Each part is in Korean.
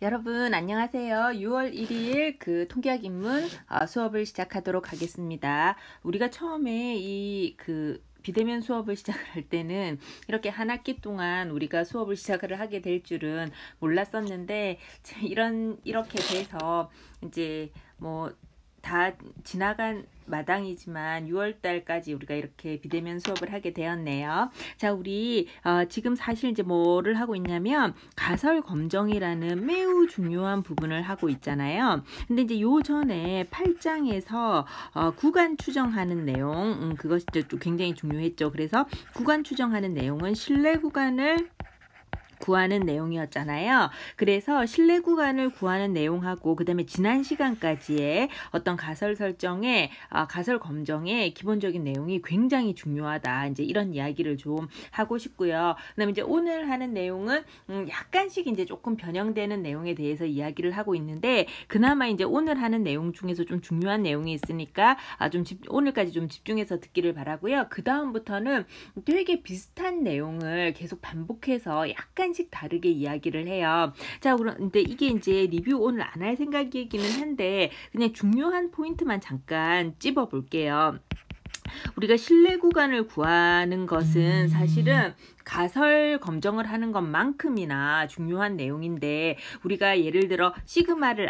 여러분 안녕하세요. 6월 1일 그 통계학 입문 수업을 시작하도록 하겠습니다. 우리가 처음에 이 비대면 수업을 시작을 할 때는 이렇게 한 학기 동안 우리가 수업을 시작을 하게 될 줄은 몰랐었는데 이렇게 돼서 이제 뭐 다 지나간 마당이지만 6월달까지 우리가 이렇게 비대면 수업을 하게 되었네요. 자, 우리 지금 사실 이제 뭐를 하고 있냐면 가설 검정이라는 매우 중요한 부분을 하고 있잖아요. 근데 이제 요 전에 8장에서 구간 추정하는 내용, 그것이 또 굉장히 중요했죠. 그래서 구간 추정하는 내용은 실내 구간을 구하는 내용이었잖아요. 그래서 실내 구간을 구하는 내용하고 그 다음에 지난 시간까지의 어떤 가설 설정의 가설 검정의 기본적인 내용이 굉장히 중요하다. 이제 이런 이야기를 좀 하고 싶고요. 그 다음에 이제 오늘 하는 내용은 약간씩 이제 조금 변형되는 내용에 대해서 이야기를 하고 있는데 그나마 이제 오늘 하는 내용 중에서 좀 중요한 내용이 있으니까 오늘까지 좀 집중해서 듣기를 바라고요. 그 다음부터는 되게 비슷한 내용을 계속 반복해서 약간씩 다르게 이야기를 해요. 자, 그런데 이게 이제 리뷰 오늘 안 할 생각이기는 한데 그냥 중요한 포인트만 잠깐 찝어 볼게요. 우리가 실내 구간을 구하는 것은 사실은 가설 검정을 하는 것만큼이나 중요한 내용인데 우리가 예를 들어 시그마를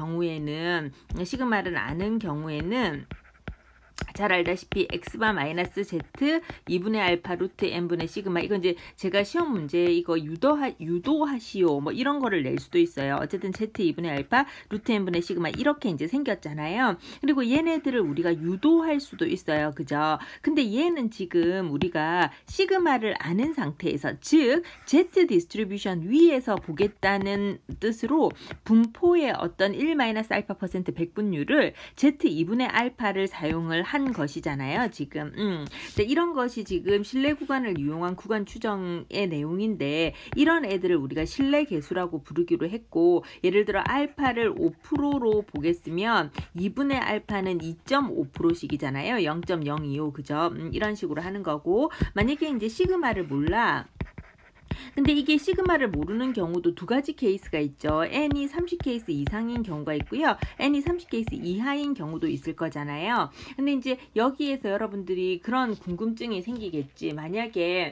아는 경우에는 잘 알다시피 x바 마이너스 z 2분의 알파 루트 n분의 시그마, 이건 이제 제가 시험 문제 이거 유도하시오 뭐 이런 거를 낼 수도 있어요. 어쨌든 z 2분의 알파 루트 n분의 시그마 이렇게 이제 생겼잖아요. 그리고 얘네들을 우리가 유도할 수도 있어요. 그죠? 근데 얘는 지금 우리가 시그마를 아는 상태에서, 즉 z 디스트리뷰션 위에서 보겠다는 뜻으로 분포의 어떤 1-알파 퍼센트 백분율을 z 2분의 알파를 사용을 한 것이잖아요. 지금 이런 것이 지금 실내 구간을 이용한 구간 추정의 내용인데 이런 애들을 우리가 실내 계수라고 부르기로 했고, 예를 들어 알파를 5%로 보겠으면 2분의 알파는 2.5%씩이잖아요. 0.025, 그죠? 이런 식으로 하는 거고, 만약에 이제 시그마를 몰라. 근데 이게 시그마를 모르는 경우도 두 가지 케이스가 있죠. n이 30케이스 이상인 경우가 있고요. n이 30케이스 이하인 경우도 있을 거잖아요. 근데 이제 여기에서 여러분들이 그런 궁금증이 생기겠지. 만약에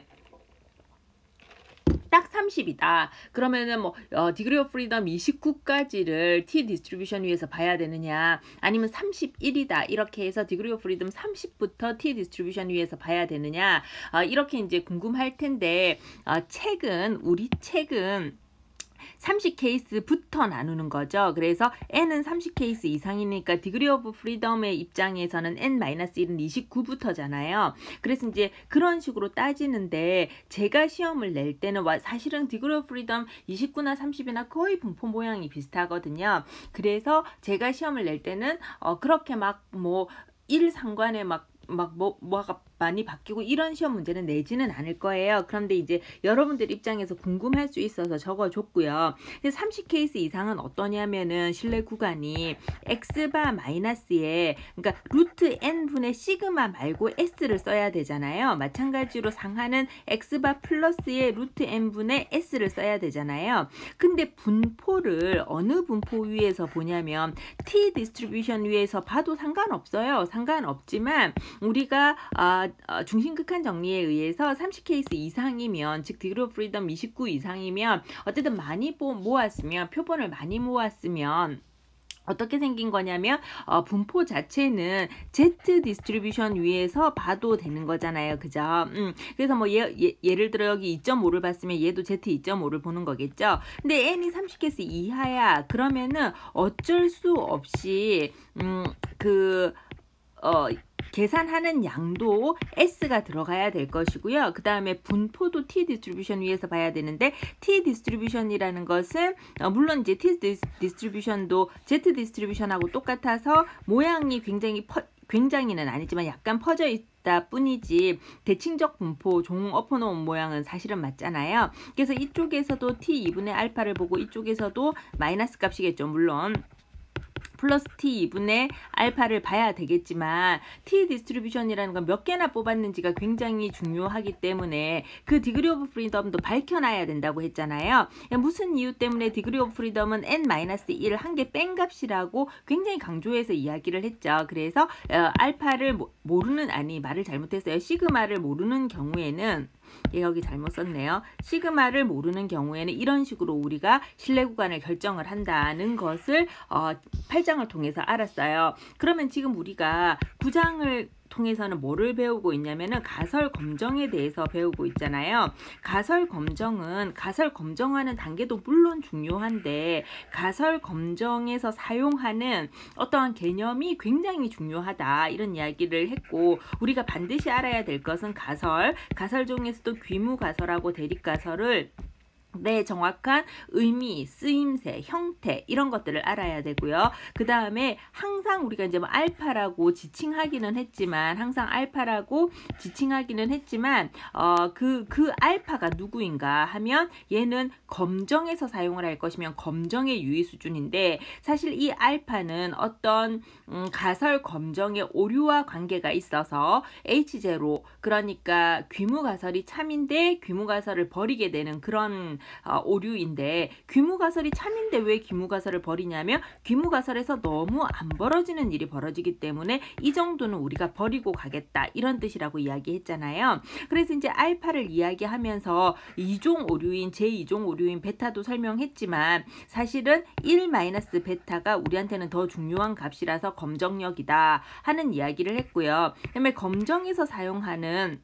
딱 30이다. 그러면은 뭐 디그리 오브 프리덤 29까지를 T 디스트리뷰션 위에서 봐야 되느냐, 아니면 31이다. 이렇게 해서 디그리 오브 프리덤 30부터 T 디스트리뷰션 위에서 봐야 되느냐, 이렇게 이제 궁금할 텐데 우리 책은 30케이스부터 나누는 거죠. 그래서 n은 30케이스 이상이니까 디그리 오브 프리덤의 입장에서는 n-1은 29부터잖아요. 그래서 이제 그런 식으로 따지는데 제가 시험을 낼 때는 사실은 디그리 오브 프리덤 29나 30이나 거의 분포 모양이 비슷하거든요. 그래서 제가 시험을 낼 때는 그렇게 일 상관에 뭐가 많이 바뀌고 이런 시험 문제는 내지는 않을 거예요. 그런데 이제 여러분들 입장에서 궁금할 수 있어서 적어줬고요. 30케이스 이상은 어떠냐면은 실내 구간이 x바 마이너스에, 그러니까 루트 n분의 시그마 말고 s를 써야 되잖아요. 마찬가지로 상하는 x바 플러스에 루트 n분의 s를 써야 되잖아요. 근데 분포를 어느 분포 위에서 보냐면 t 디스트리뷰션 위에서 봐도 상관없어요. 상관없지만 우리가 중심극한 정리에 의해서 30케이스 이상이면, 즉 디그리 오브 프리덤 29 이상이면 어쨌든 많이 모았으면, 표본을 많이 모았으면 어떻게 생긴 거냐면 분포 자체는 Z 디스트리뷰션 위에서 봐도 되는 거잖아요. 그죠? 그래서 뭐 예를 들어 여기 2.5를 봤으면 얘도 Z 2.5를 보는 거겠죠. 근데 n이 30케이스 이하야. 그러면은 어쩔 수 없이 계산하는 양도 S가 들어가야 될 것이고요. 그 다음에 분포도 T 디스트리뷰션 위에서 봐야 되는데, T 디스트리뷰션이라는 것은 물론 이제 T 디스트리뷰션도 Z 디스트리뷰션하고 똑같아서 모양이 굉장히는 아니지만 약간 퍼져 있다 뿐이지 대칭적 분포 종 엎어놓은 모양은 사실은 맞잖아요. 그래서 이쪽에서도 T 2분의 알파를 보고 이쪽에서도 마이너스 값이겠죠. 물론 플러스 t2분의 알파를 봐야 되겠지만 t 디스트리뷰션이라는 건 몇 개나 뽑았는지가 굉장히 중요하기 때문에 그 디그리 오브 프리덤도 밝혀놔야 된다고 했잖아요. 무슨 이유 때문에 디그리 오브 프리덤은 n-1 한 개 뺀 값이라고 굉장히 강조해서 이야기를 했죠. 그래서 알파를 모르는, 아니 말을 잘못했어요. 시그마를 모르는 경우에는, 여기 잘못 썼네요. 시그마를 모르는 경우에는 이런 식으로 우리가 신뢰 구간을 결정을 한다는 것을 8장을 통해서 알았어요. 그러면 지금 우리가 9장을 통해서는 뭐를 배우고 있냐면은 가설 검정에 대해서 배우고 있잖아요. 가설 검정하는 단계도 물론 중요한데 가설 검정에서 사용하는 어떠한 개념이 굉장히 중요하다, 이런 이야기를 했고, 우리가 반드시 알아야 될 것은 가설 중에서도 귀무가설하고 대립가설을 정확한 의미, 쓰임새, 형태 이런 것들을 알아야 되고요. 그 다음에 항상 우리가 이제 뭐 알파라고 지칭하기는 했지만 그 알파가 누구인가 하면 얘는 검정에서 사용을 할 것이면 검정의 유의 수준인데, 사실 이 알파는 어떤 가설 검정의 오류와 관계가 있어서 H0, 그러니까 귀무가설이 참인데 귀무가설을 버리게 되는 그런 오류인데, 귀무가설이 참인데 왜 귀무가설을 버리냐면 귀무가설에서 너무 안 벌어지는 일이 벌어지기 때문에 이 정도는 우리가 버리고 가겠다, 이런 뜻이라고 이야기했잖아요. 그래서 이제 알파를 이야기하면서 2종 오류인 제2종 오류인 베타도 설명했지만 사실은 1-베타가 우리한테는 더 중요한 값이라서 검정력이다 하는 이야기를 했고요. 그다음에 검정에서 사용하는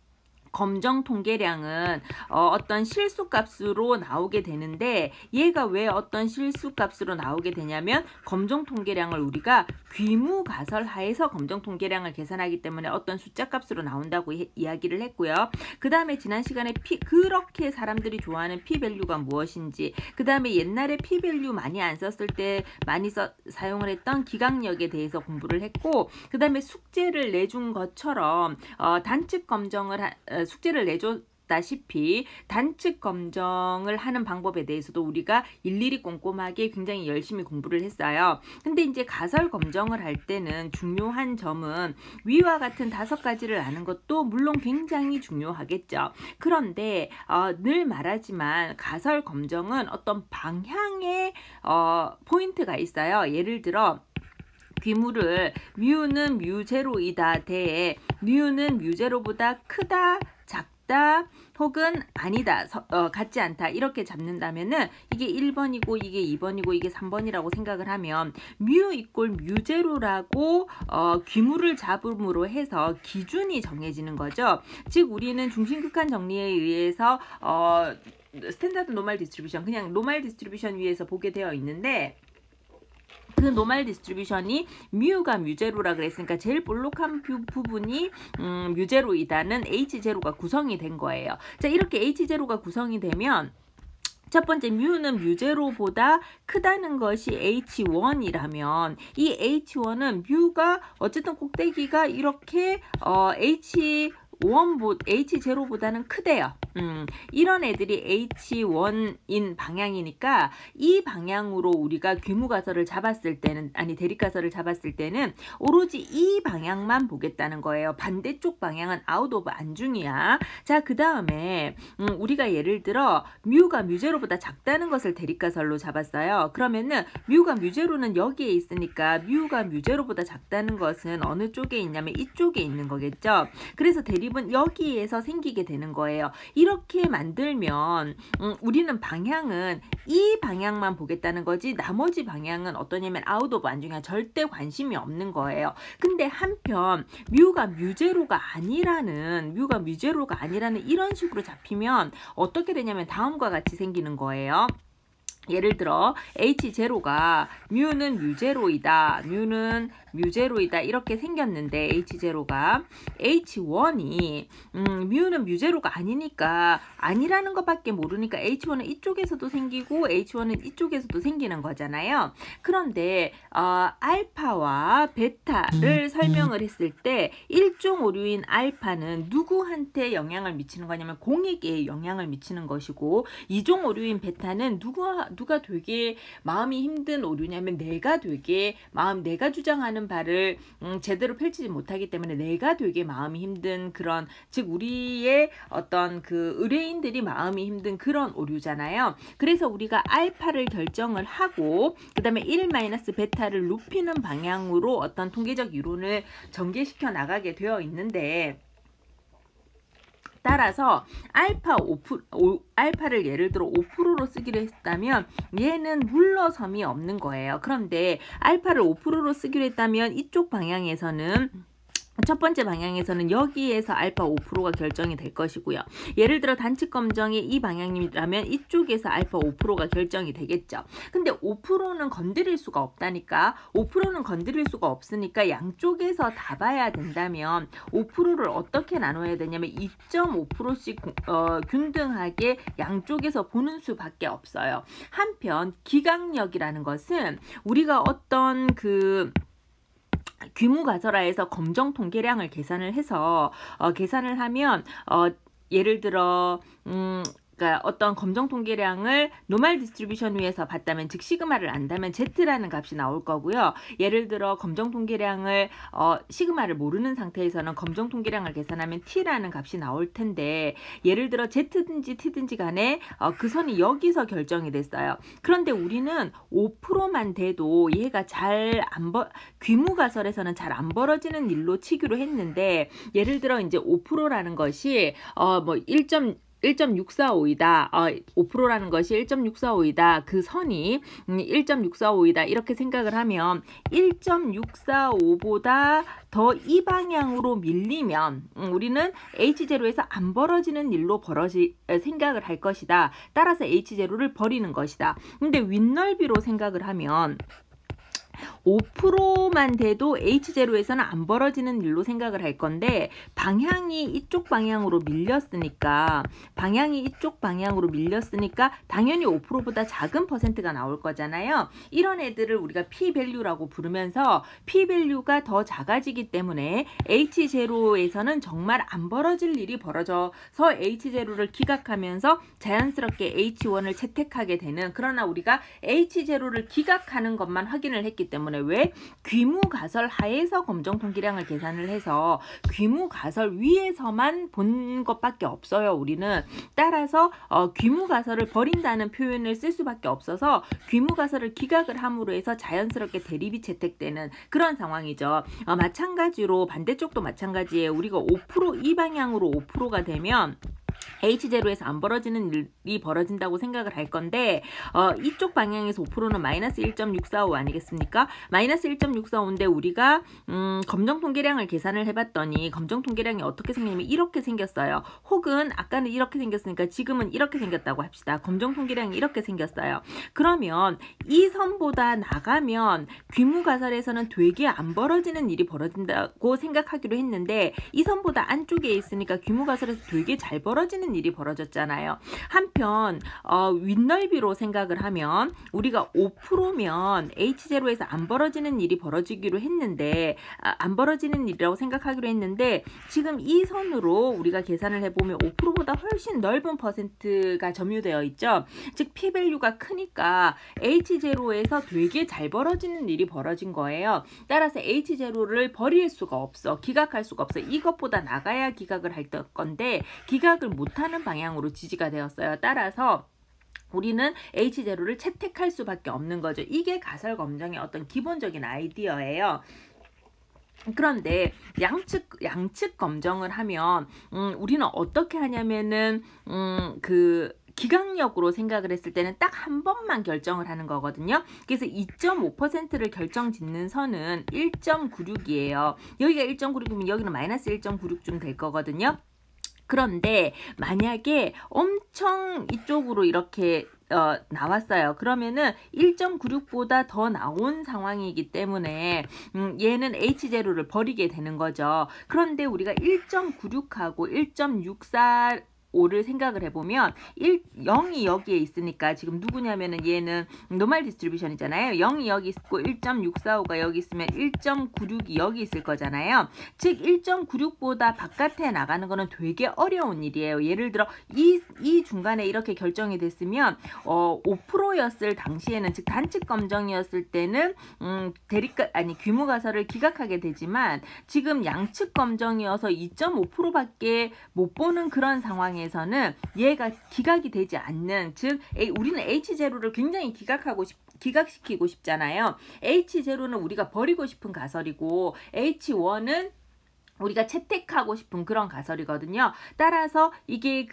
검정 통계량은 어떤 실수값으로 나오게 되는데, 얘가 왜 어떤 실수값으로 나오게 되냐면 검정 통계량을 우리가 귀무가설 하에서 검정 통계량을 계산하기 때문에 어떤 숫자값으로 나온다고 이야기를 했고요. 그 다음에 지난 시간에 그렇게 사람들이 좋아하는 p-밸류가 무엇인지, 그 다음에 옛날에 p-밸류 많이 안 썼을 때 많이 사용을 했던 기각력에 대해서 공부를 했고, 그 다음에 숙제를 내준 것처럼 단측 검정을 숙제를 내줬다시피 단측 검정을 하는 방법에 대해서도 우리가 일일이 꼼꼼하게 굉장히 열심히 공부를 했어요. 근데 이제 가설 검정을 할 때는 중요한 점은 위와 같은 5가지를 아는 것도 물론 굉장히 중요하겠죠. 그런데 늘 말하지만 가설 검정은 어떤 방향의 포인트가 있어요. 예를 들어 귀무를 뮤는 뮤제로이다 대에 뮤는 뮤제로보다 크다, 작다, 혹은 아니다, 같지 않다, 이렇게 잡는다면은 이게 1번이고 이게 2번이고 이게 3번이라고 생각을 하면 뮤 이꼴 뮤제로라고 귀무를 잡음으로 해서 기준이 정해지는 거죠. 즉 우리는 중심극한 정리에 의해서 스탠다드 노멀 디스트리뷰션, 그냥 노멀 디스트리뷰션 위에서 보게 되어 있는데, 그 노멀 디스트리뷰션이 뮤가 뮤제로라 그랬으니까 제일 볼록한 부분이 뮤제로이다는 H0가 구성이 된 거예요. 자, 이렇게 H0가 구성이 되면 첫 번째 뮤는 뮤제로보다 크다는 것이 H1이라면 이 H1은 뮤가 어쨌든 꼭대기가 이렇게 H0보다는 크대요. 이런 애들이 H1인 방향이니까 이 방향으로 우리가 귀무가설을 잡았을 때는, 아니 대립가설을 잡았을 때는 오로지 이 방향만 보겠다는 거예요. 반대쪽 방향은 아웃 오브 안중이야. 자, 그 다음에 우리가 예를 들어 뮤가 뮤제로보다 작다는 것을 대립가설로 잡았어요. 그러면은 뮤가 뮤제로는 여기에 있으니까 뮤가 뮤제로보다 작다는 것은 어느 쪽에 있냐면 이쪽에 있는 거겠죠. 그래서 대립은 여기에서 생기게 되는 거예요. 이렇게 만들면 우리는 방향은 이 방향만 보겠다는 거지 나머지 방향은 어떠냐면 아웃 오브 안중이야. 절대 관심이 없는 거예요. 근데 한편 뮤가 뮤제로가 아니라는 이런 식으로 잡히면 어떻게 되냐면 다음과 같이 생기는 거예요. 예를 들어 H0가 뮤는 뮤제로이다 이렇게 생겼는데, H0가 H1이 뮤는 뮤제로가 아니니까 아니라는 것밖에 모르니까 H1은 이쪽에서도 생기고 H1은 이쪽에서도 생기는 거잖아요. 그런데 알파와 베타를 설명을 했을 때 1종 오류인 알파는 누구한테 영향을 미치는 거냐면 공에게 영향을 미치는 것이고, 2종 오류인 베타는 누가 되게 마음이 힘든 오류냐면 내가 되게 내가 주장하는 바를 제대로 펼치지 못하기 때문에 내가 되게 마음이 힘든 그런, 즉 우리의 어떤 그 의뢰인들이 마음이 힘든 그런 오류잖아요. 그래서 우리가 알파를 결정을 하고 그 다음에 1 베타를 높이는 방향으로 어떤 통계적 이론을 전개시켜 나가게 되어 있는데, 따라서 알파를 예를 들어 5%로 쓰기로 했다면 얘는 물러섬이 없는 거예요. 그런데 알파를 5%로 쓰기로 했다면 이쪽 방향에서는, 첫 번째 방향에서는 여기에서 알파 5%가 결정이 될 것이고요. 예를 들어 단측 검정이 이 방향이라면 이쪽에서 알파 5%가 결정이 되겠죠. 근데 5%는 건드릴 수가 없다니까. 5%는 건드릴 수가 없으니까 양쪽에서 다 봐야 된다면 5%를 어떻게 나눠야 되냐면 2.5%씩 균등하게 양쪽에서 보는 수밖에 없어요. 한편 기각력이라는 것은 우리가 어떤 그 귀무가설화에서 검정 통계량을 계산을 해서 계산을 하면 예를 들어 그러니까 어떤 검정 통계량을 노멀 디스트리뷰션 위에서 봤다면, 즉 시그마를 안다면 Z라는 값이 나올 거고요. 예를 들어 검정 통계량을 시그마를 모르는 상태에서는 검정 통계량을 계산하면 T라는 값이 나올 텐데, 예를 들어 Z든지 T든지 간에 그 선이 여기서 결정이 됐어요. 그런데 우리는 5%만 돼도 얘가 귀무가설에서는 잘 안 벌어지는 일로 치기로 했는데, 예를 들어 이제 5%라는 것이 1.645이다. 5%라는 것이 1.645이다. 그 선이 1.645이다. 이렇게 생각을 하면 1.645보다 더 이 방향으로 밀리면 우리는 H0에서 안 벌어지는 일로 생각을 할 것이다. 따라서 H0를 버리는 것이다. 근데 윗넓이로 생각을 하면 5%만 돼도 H0에서는 안 벌어지는 일로 생각을 할 건데, 방향이 이쪽 방향으로 밀렸으니까 당연히 5%보다 작은 퍼센트가 나올 거잖아요. 이런 애들을 우리가 P-밸류라고 부르면서 P-밸류가 더 작아지기 때문에 H0에서는 정말 안 벌어질 일이 벌어져서 H0를 기각하면서 자연스럽게 H1을 채택하게 되는, 그러나 우리가 H0를 기각하는 것만 확인을 했기 때문에, 왜? 귀무가설 하에서 검정 통계량을 계산을 해서 귀무가설 위에서만 본 것밖에 없어요, 우리는. 따라서 귀무가설을 버린다는 표현을 쓸 수밖에 없어서 귀무가설을 기각을 함으로 해서 자연스럽게 대립이 채택되는 그런 상황이죠. 마찬가지로 반대쪽도 마찬가지예요. 우리가 5% 이 방향으로 5%가 되면 H0에서 안 벌어지는 일이 벌어진다고 생각을 할 건데, 이쪽 방향에서 5%는 마이너스 1.645 아니겠습니까? 마이너스 1.645인데 우리가 검정 통계량을 계산을 해봤더니 검정 통계량이 어떻게 생기냐면 이렇게 생겼어요. 혹은 아까는 이렇게 생겼으니까 지금은 이렇게 생겼다고 합시다. 검정 통계량이 이렇게 생겼어요. 그러면 이 선보다 나가면 귀무가설에서는 되게 안 벌어지는 일이 벌어진다고 생각하기로 했는데, 이 선보다 안쪽에 있으니까 귀무가설에서 되게 잘 벌어지는 일이 벌어졌잖아요. 한편 윗넓이로 생각을 하면 우리가 5%면 H0에서 안 벌어지는 일이 벌어지기로 했는데, 안 벌어지는 일이라고 생각하기로 했는데, 지금 이 선으로 우리가 계산을 해보면 5%보다 훨씬 넓은 퍼센트가 점유되어 있죠. 즉 P-밸류가 크니까 H0에서 되게 잘 벌어지는 일이 벌어진 거예요. 따라서 H0를 버릴 수가 없어. 기각할 수가 없어. 이것보다 나가야 기각을 할 건데 기각을 못하는 방향으로 지지가 되었어요. 따라서 우리는 H0를 채택할 수밖에 없는 거죠. 이게 가설 검정의 어떤 기본적인 아이디어예요. 그런데 양측 검정을 하면 우리는 어떻게 하냐면은 기각력으로 생각을 했을 때는 딱 한 번만 결정을 하는 거거든요. 그래서 2.5%를 결정 짓는 선은 1.96이에요. 여기가 1.96이면 여기는 마이너스 1.96쯤 될 거거든요. 그런데 만약에 엄청 이쪽으로 이렇게 나왔어요. 그러면은 1.96보다 더 나온 상황이기 때문에 얘는 H0를 버리게 되는 거죠. 그런데 우리가 1.96하고 1.64 5를 생각을 해보면 0이 여기에 있으니까 지금 누구냐면은 얘는 노멀 디스트리뷰션이잖아요. 0이 여기 있고 1.645가 여기 있으면 1.96이 여기 있을 거잖아요. 즉 1.96보다 바깥에 나가는 거는 되게 어려운 일이에요. 예를 들어 이 중간에 이렇게 결정이 됐으면 5%였을 당시에는, 즉 단측 검정이었을 때는 귀무가설을 기각하게 되지만 지금 양측 검정이어서 2.5%밖에 못 보는 그런 상황에서는 얘가 기각이 되지 않는, 즉 우리는 H0를 굉장히 기각시키고 싶잖아요. H0는 우리가 버리고 싶은 가설이고 H1은 우리가 채택하고 싶은 그런 가설이거든요. 따라서 이게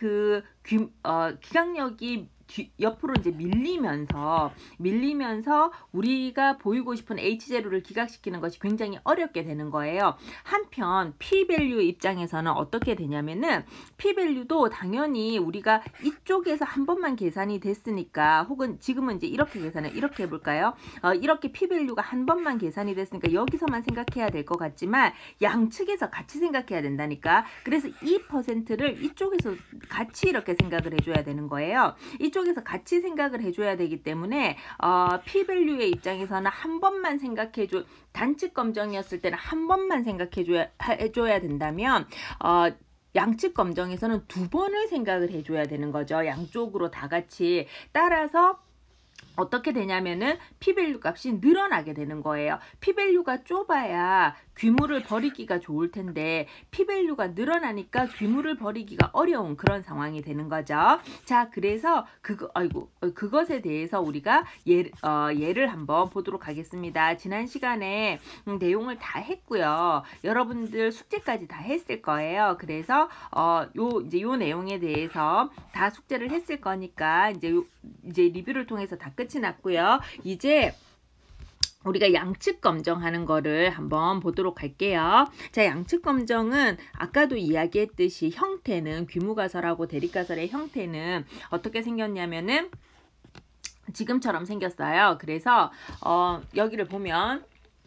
기각력이 옆으로 이제 밀리면서 우리가 보이고 싶은 H0를 기각시키는 것이 굉장히 어렵게 되는 거예요. 한편 P-밸류 입장에서는 어떻게 되냐면은 P-밸류도 당연히 우리가 이쪽에서 한 번만 계산이 됐으니까, 혹은 지금은 이제 이렇게 이렇게 해볼까요? 이렇게 P-밸류가 한 번만 계산이 됐으니까 여기서만 생각해야 될 것 같지만 양측에서 같이 생각해야 된다니까. 그래서 이 %를 이쪽에서 같이 이렇게 생각을 해줘야 되는 거예요. 이쪽에서 같이 생각을 해줘야 되기 때문에 P-밸류의 입장에서는 한 번만 단측 검정이었을 때는 한 번만 해줘야 된다면 양측 검정에서는 두 번을 생각을 해줘야 되는 거죠. 양쪽으로 다 같이. 따라서 어떻게 되냐면은 P-밸류 값이 늘어나게 되는 거예요. P-밸류가 좁아야 귀물을 버리기가 좋을 텐데 P-밸류가 늘어나니까 귀물을 버리기가 어려운 그런 상황이 되는 거죠. 자, 그래서 그것에 대해서 우리가 예를 한번 보도록 하겠습니다. 지난 시간에 내용을 다 했고요. 여러분들 숙제까지 다 했을 거예요. 그래서 요 내용에 대해서 다 숙제를 했을 거니까 이제 리뷰를 통해서 다 끝이 났고요. 이제 우리가 양측 검정하는 거를 한번 보도록 할게요. 자, 양측 검정은 아까도 이야기했듯이 형태는 귀무가설하고 대립가설의 형태는 어떻게 생겼냐면은 지금처럼 생겼어요. 그래서 여기를 보면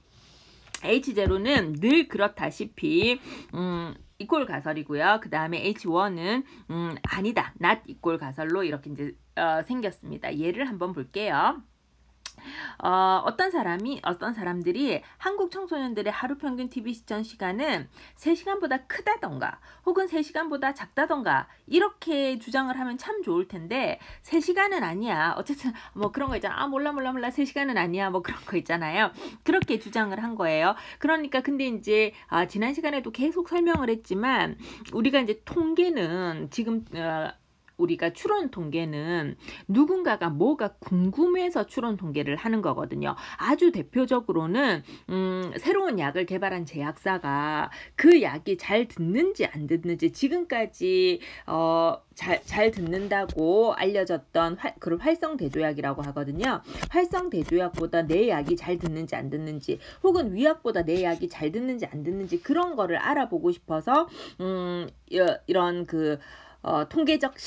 H0는 늘 그렇다시피 이꼴 가설이고요. 그 다음에 H1은 아니다, not 이꼴 가설로 이렇게 이제 생겼습니다. 예를 한번 볼게요. 어떤 사람들이 한국 청소년들의 하루 평균 TV 시청 시간은 3시간보다 크다던가 혹은 3시간보다 작다던가 이렇게 주장을 하면 참 좋을 텐데 3시간은 아니야. 어쨌든 뭐 그런 거 있잖아. 몰라 3시간은 아니야. 뭐 그런 거 있잖아요. 그렇게 주장을 한 거예요. 그러니까 근데 이제 지난 시간에도 계속 설명을 했지만 우리가 이제 통계는 지금 우리가 추론 통계는 누군가가 뭐가 궁금해서 추론 통계를 하는 거거든요. 아주 대표적으로는 새로운 약을 개발한 제약사가 그 약이 잘 듣는지 안 듣는지, 지금까지 잘 듣는다고 알려졌던 그걸 활성대조약이라고 하거든요. 활성대조약보다 내 약이 잘 듣는지 안 듣는지, 혹은 위약보다 내 약이 잘 듣는지 안 듣는지 그런 거를 알아보고 싶어서 이런 통계적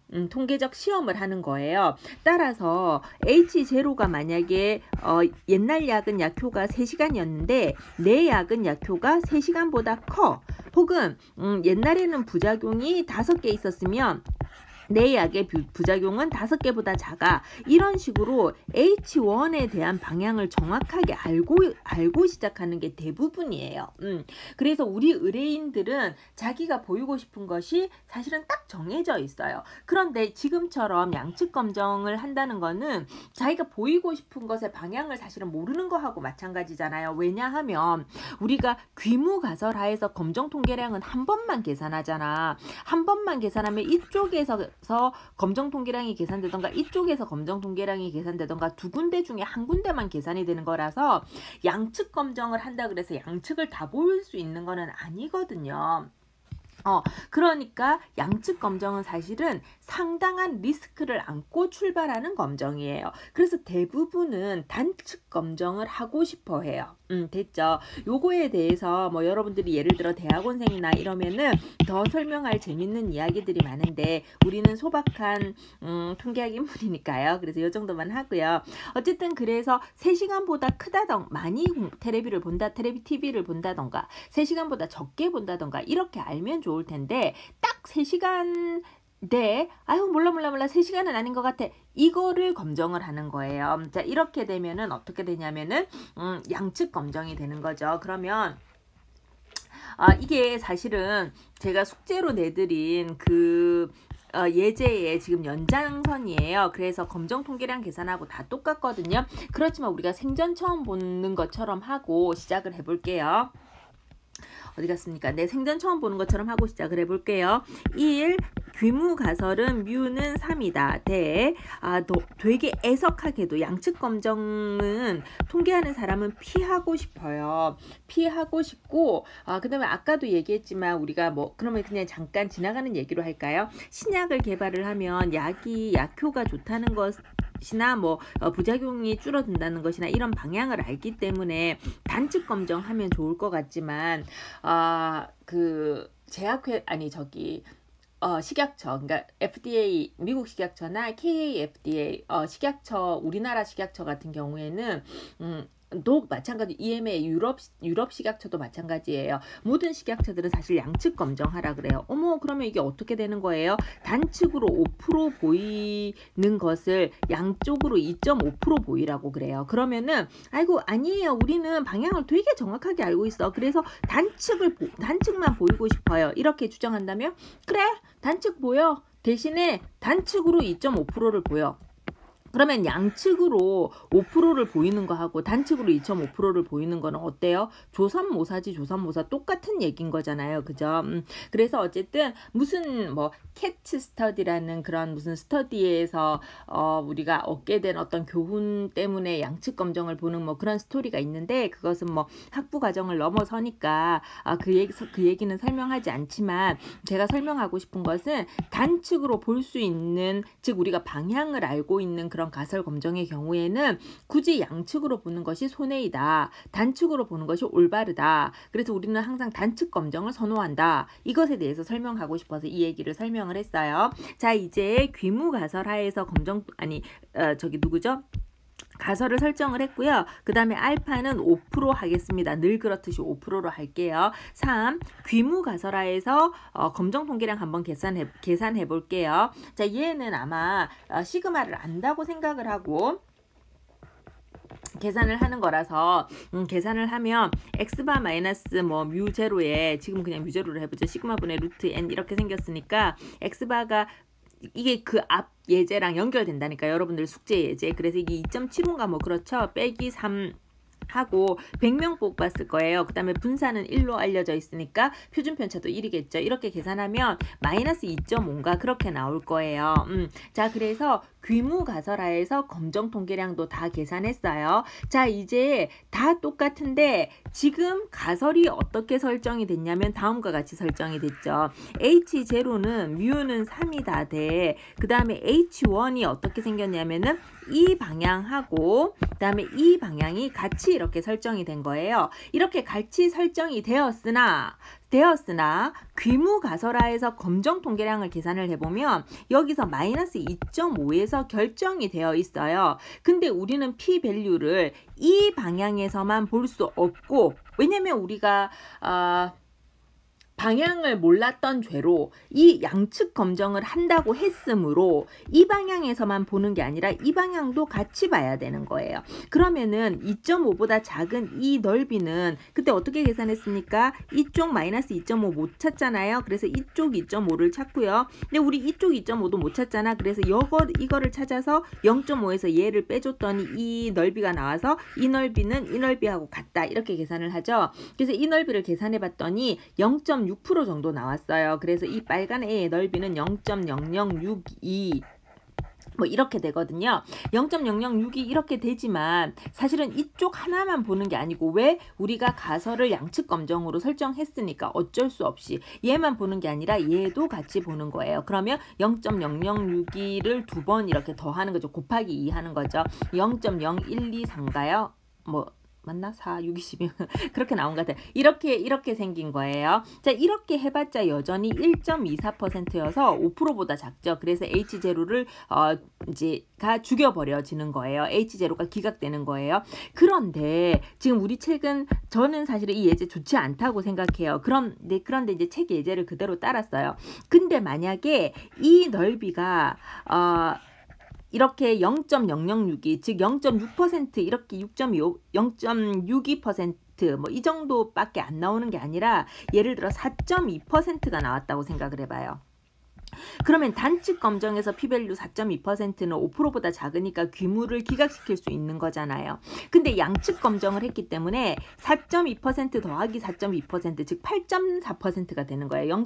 시험을 하는 거예요. 따라서 H0가 만약에 옛날 약은 약효가 3시간이었는데 내 약은 약효가 3시간보다 커, 혹은 옛날에는 부작용이 5개 있었으면 내 약의 부작용은 5개보다 작아. 이런 식으로 H1에 대한 방향을 정확하게 알고 시작하는 게 대부분이에요. 그래서 우리 의뢰인들은 자기가 보이고 싶은 것이 사실은 딱 정해져 있어요. 그런데 지금처럼 양측 검정을 한다는 거는 자기가 보이고 싶은 것의 방향을 사실은 모르는 거하고 마찬가지잖아요. 왜냐하면 우리가 귀무가설하에서 검정 통계량은 한 번만 계산하잖아. 한 번만 계산하면 이쪽에서 검정 통계량이 계산되던가 이쪽에서 검정 통계량이 계산되던가 두 군데 중에 한 군데만 계산이 되는 거라서 양측 검정을 한다 그래서 양측을 다 보일 수 있는 거는 아니거든요. 그러니까 양측 검정은 사실은 상당한 리스크를 안고 출발하는 검정이에요. 그래서 대부분은 단측 검정을 하고 싶어 해요. 됐죠? 요거에 대해서 뭐 여러분들이 예를 들어 대학원생이나 이러면은 더 설명할 재밌는 이야기들이 많은데 우리는 소박한 통계학 인물이니까요. 그래서 요 정도만 하고요. 어쨌든 그래서 3시간보다 많이 테레비 TV를 본다던가 3시간보다 적게 본다던가 이렇게 알면 좋을 텐데 딱 3시간 네. 아유 몰라, 몰라, 몰라. 3시간은 아닌 것 같아. 이거를 검정을 하는 거예요. 자 이렇게 되면은 어떻게 되냐면은 양측 검정이 되는 거죠. 그러면 이게 사실은 제가 숙제로 내드린 그 예제의 지금 연장선이에요. 그래서 검정 통계량 계산하고 다 똑같거든요. 그렇지만 우리가 생전 처음 보는 것처럼 하고 시작을 해볼게요. 어디 갔습니까? 네, 생전 처음 보는 것처럼 하고 시작을 해볼게요. 1. 귀무가설은 뮤는 3이다. 되게 애석하게도 양측 검정은 통계하는 사람은 피하고 싶어요. 피하고 싶고 그 다음에 아까도 얘기했지만 우리가 그러면 그냥 잠깐 지나가는 얘기로 할까요? 신약을 개발을 하면 약효가 좋다는 것이나 부작용이 줄어든다는 것이나 이런 방향을 알기 때문에 단측 검정하면 좋을 것 같지만 식약처, 그러니까 FDA 미국 식약처나 KAFDA 식약처 우리나라 식약처 같은 경우에는 또 마찬가지 EMA 유럽 식약처도 마찬가지예요. 모든 식약처들은 사실 양측 검정하라 그래요. 어머 그러면 이게 어떻게 되는 거예요? 단측으로 5% 보이는 것을 양쪽으로 2.5% 보이라고 그래요. 그러면은 아이고 아니에요. 우리는 방향을 되게 정확하게 알고 있어. 그래서 단측만 보이고 싶어요. 이렇게 주장한다면 그래 단측 보여. 대신에 단측으로 2.5%를 보여. 그러면 양측으로 5%를 보이는 거하고 단측으로 2.5%를 보이는 거는 어때요? 조삼모사지 조삼모사 똑같은 얘기인 거잖아요. 그죠? 그래서 어쨌든 무슨 캐트 스터디라는 그런 무슨 스터디에서 우리가 얻게 된 어떤 교훈 때문에 양측 검정을 보는 그런 스토리가 있는데 그것은 학부 과정을 넘어서니까 그 얘기는 설명하지 않지만 제가 설명하고 싶은 것은 단측으로 볼 수 있는 즉 우리가 방향을 알고 있는 그런 가설 검정의 경우에는 굳이 양측으로 보는 것이 손해이다. 단측으로 보는 것이 올바르다. 그래서 우리는 항상 단측 검정을 선호한다. 이것에 대해서 설명하고 싶어서 이 얘기를 설명을 했어요. 자 이제 귀무가설하에서 가설을 설정을 했고요. 그 다음에 알파는 5% 하겠습니다. 늘 그렇듯이 5%로 할게요. 3. 귀무가설하에서 검정 통계량 한번 계산해 볼게요. 자 얘는 아마 시그마를 안다고 생각을 하고 계산을 하는 거라서 계산을 하면 x바 마이너스 뮤 제로에 지금 그냥 뮤 제로를 해보죠. 시그마분의 루트 n 이렇게 생겼으니까 x바가 이게 그 앞 예제랑 연결된다니까 여러분들 숙제 예제. 그래서 이게 2.75인가 그렇죠. 빼기 3 하고 100명 뽑았을 거예요. 그 다음에 분산은 1로 알려져 있으니까 표준편차도 1이겠죠. 이렇게 계산하면 마이너스 2.5인가 그렇게 나올 거예요. 자 그래서 귀무가설하에서 검정 통계량도 다 계산했어요. 자 이제 다 똑같은데 지금 가설이 어떻게 설정이 됐냐면 다음과 같이 설정이 됐죠. H0는 뮤는 3이다 돼. 그 다음에 H1이 어떻게 생겼냐면은 이 방향하고 그 다음에 이 방향이 같이 이렇게 설정이 된 거예요. 이렇게 같이 설정이 되었으나 귀무가설하에서 검정 통계량을 계산을 해보면 여기서 마이너스 2.5에서 결정이 되어 있어요. 근데 우리는 p 밸류를 이 방향에서만 볼 수 없고 왜냐면 우리가 방향을 몰랐던 죄로 이 양측 검정을 한다고 했으므로 이 방향에서만 보는 게 아니라 이 방향도 같이 봐야 되는 거예요. 그러면은 2.5보다 작은 이 넓이는 그때 어떻게 계산했습니까? 이쪽 마이너스 2.5 못 찾잖아요. 그래서 이쪽 2.5를 찾고요. 근데 우리 이쪽 2.5도 못 찾잖아. 그래서 이거를 찾아서 0.5에서 얘를 빼줬더니 이 넓이가 나와서 이 넓이는 이 넓이하고 같다. 이렇게 계산을 하죠. 그래서 이 넓이를 계산해 봤더니 0.6% 정도 나왔어요. 그래서 이 빨간 애의 넓이는 0.0062 이렇게 되거든요. 0.0062 이렇게 되지만 사실은 이쪽 하나만 보는 게 아니고 왜 우리가 가설을 양측 검정으로 설정했으니까 어쩔 수 없이 얘만 보는 게 아니라 얘도 같이 보는 거예요. 그러면 0.0062를 두 번 이렇게 더하는 거죠. 곱하기 2 하는 거죠. 0.0124인가요? 맞나? 4, 6, 20 그렇게 나온 것 같아요. 이렇게 생긴 거예요. 자, 이렇게 해봤자 여전히 1.24%여서 5%보다 작죠. 그래서 H0를 이제 죽여버려지는 거예요. H0가 기각되는 거예요. 그런데 지금 우리 책은 저는 사실은 이 예제 좋지 않다고 생각해요. 그런데 이제 책 예제를 그대로 따랐어요. 근데 만약에 이 넓이가 이렇게 0.006이 즉 0.6% 이렇게 6.25 0.62% 뭐 이 정도밖에 안 나오는 게 아니라 예를 들어 4.2%가 나왔다고 생각을 해봐요. 그러면 단측 검정에서 p-밸류 4.2%는 5%보다 작으니까 귀물을 기각시킬 수 있는 거잖아요. 근데 양측 검정을 했기 때문에 4.2% 더하기 4.2% 즉 8.4%가 되는 거예요.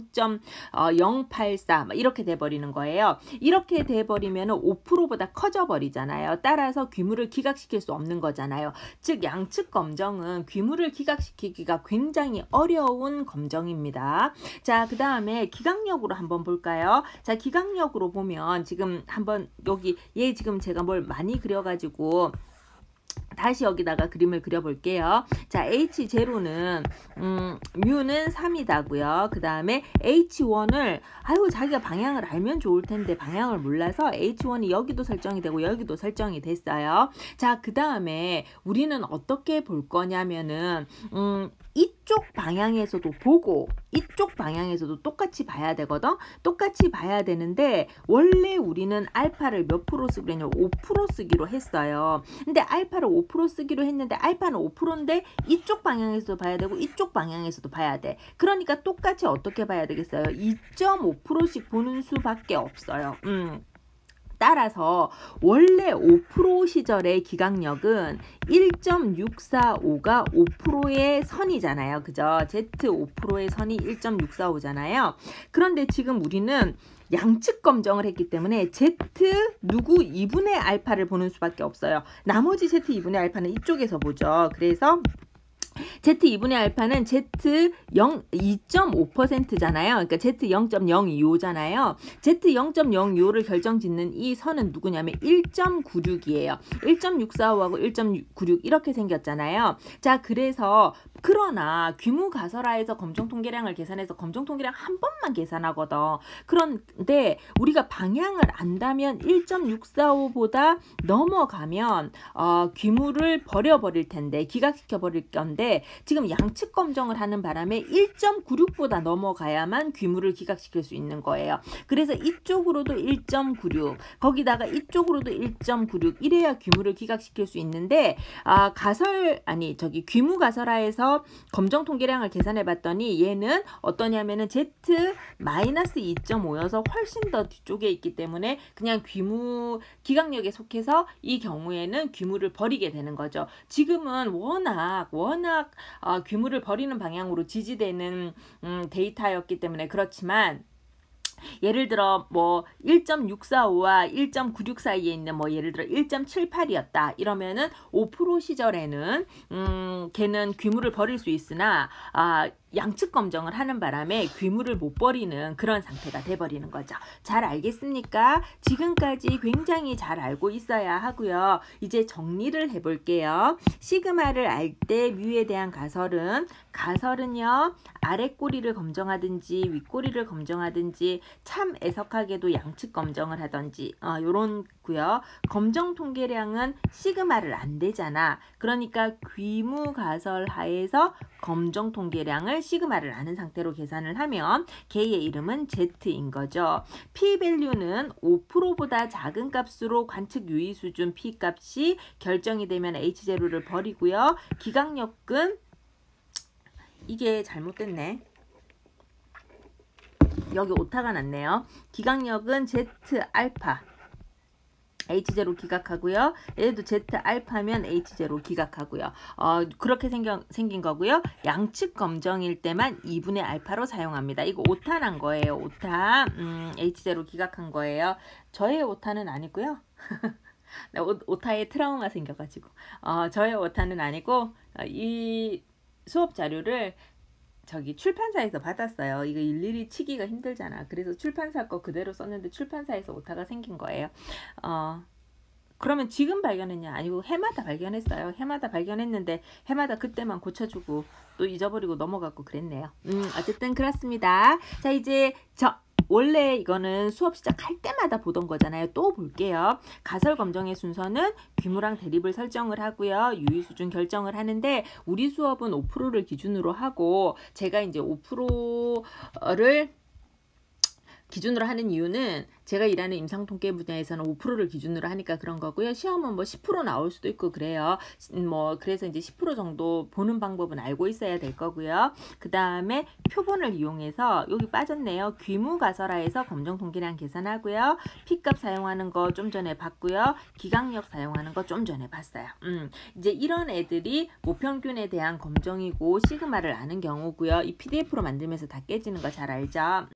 0.084 이렇게 돼버리는 거예요. 이렇게 돼버리면 5%보다 커져 버리잖아요. 따라서 귀물을 기각시킬 수 없는 거잖아요. 즉 양측 검정은 귀물을 기각시키기가 굉장히 어려운 검정입니다. 자, 그 다음에 기각력으로 한번 볼까요? 자, 기각력으로 보면 지금 한번 여기 얘 지금 제가 뭘 많이 그려가지고 다시 여기다가 그림을 그려볼게요. 자, H0는 뮤는 3이다고요. 그 다음에 H1을 자기가 방향을 알면 좋을 텐데 방향을 몰라서 H1이 여기도 설정이 되고 여기도 설정이 됐어요. 자, 그 다음에 우리는 어떻게 볼 거냐면은 이쪽 방향에서도 보고 이쪽 방향에서도 똑같이 봐야 되거든. 똑같이 봐야 되는데 원래 우리는 알파를 몇 프로 쓰기로 했냐면 5% 쓰기로 했어요. 근데 알파를 5% 쓰기로 했는데 알파는 5%인데 이쪽 방향에서도 봐야 되고 이쪽 방향에서도 봐야 돼. 그러니까 똑같이 어떻게 봐야 되겠어요? 2.5%씩 보는 수밖에 없어요. 따라서 원래 5% 시절의 기각력은 1.645가 5%의 선이잖아요. 그죠? Z 5%의 선이 1.645잖아요. 그런데 지금 우리는 양측 검정을 했기 때문에 Z 누구 2분의 알파를 보는 수밖에 없어요. 나머지 Z 2분의 알파는 이쪽에서 보죠. 그래서 Z2분의 알파는 Z 2.5%잖아요. 그러니까 Z 0.025잖아요. Z 0.025를 결정짓는 이 선은 누구냐면 1.96이에요. 1.645하고 1.96 이렇게 생겼잖아요. 자, 그러나 귀무가설하에서 검정통계량을 계산해서 검정통계량 한 번만 계산하거든. 그런데 우리가 방향을 안다면 1.645보다 넘어가면 귀무를 버려버릴 텐데 기각시켜 버릴 건데 지금 양측 검정을 하는 바람에 1.96보다 넘어가야만 귀물을 기각시킬 수 있는 거예요. 그래서 이쪽으로도 1.96 거기다가 이쪽으로도 1.96 이래야 귀물을 기각시킬 수 있는데 귀무가설하에서 검정 통계량을 계산해 봤더니 얘는 어떠냐면은 Z-2.5여서 훨씬 더 뒤쪽에 있기 때문에 그냥 기각력에 속해서 이 경우에는 귀물을 버리게 되는 거죠. 지금은 워낙 귀물을 버리는 방향으로 지지되는 데이터였기 때문에 그렇지만 예를 들어 뭐 1.645와 1.96 사이에 있는 뭐 예를 들어 1.78이었다 이러면은 5% 시절에는 걔는 귀물을 버릴 수 있으나 양측 검정을 하는 바람에 귀물을 못 버리는 그런 상태가 돼버리는 거죠. 잘 알겠습니까? 지금까지 굉장히 잘 알고 있어야 하고요. 이제 정리를 해볼게요. 시그마를 알 때 뮤에 대한 가설은요. 아래 꼬리를 검정하든지 윗꼬리를 검정하든지 참 애석하게도 양측 검정을 하든지 요런 고요. 검정 통계량은 시그마를 안 대잖아. 그러니까 귀무가설 하에서 검정 통계량을 시그마를 아는 상태로 계산을 하면 걔의 이름은 Z인 거죠. p-밸류는 5%보다 작은 값으로 관측 유의 수준 p 값이 결정이 되면 H0를 버리고요. 기각력은 이게 잘못됐네. 여기 오타가 났네요. 기각력은 Z-알파 H0 기각하고요. 얘도 Z-알파면 H0 기각하고요. 그렇게 생긴 거고요. 양측 검정일 때만 2분의 알파로 사용합니다. 이거 오타 난 거예요. 오타. H0 기각한 거예요. 저의 오타는 아니고요. 오타에 트라우마 생겨가지고. 저의 오타는 아니고 이 수업 자료를 출판사에서 받았어요. 이거 일일이 치기가 힘들잖아. 그래서 출판사 거 그대로 썼는데 출판사에서 오타가 생긴 거예요. 그러면 지금 발견했냐? 아니고 해마다 발견했어요. 해마다 발견했는데 해마다 그때만 고쳐주고 또 잊어버리고 넘어가고 그랬네요. 어쨌든 그렇습니다. 자, 이제 원래 이거는 수업 시작할 때마다 보던 거잖아요. 또 볼게요. 가설 검정의 순서는 귀무랑 대립을 설정을 하고요. 유의 수준 결정을 하는데 우리 수업은 5%를 기준으로 하고 제가 이제 5%를 기준으로 하는 이유는 제가 일하는 임상통계 분야에서는 5%를 기준으로 하니까 그런 거고요. 시험은 뭐 10% 나올 수도 있고 그래요. 그래서 이제 10% 정도 보는 방법은 알고 있어야 될 거고요. 그 다음에 표본을 이용해서 여기 빠졌네요. 귀무가설화에서 검정통계량 계산하고요. P값 사용하는 거 좀 전에 봤고요. 기강력 사용하는 거 좀 전에 봤어요. 이제 이런 애들이 모평균에 대한 검정이고 시그마를 아는 경우고요. 이 PDF로 만들면서 다 깨지는 거 잘 알죠?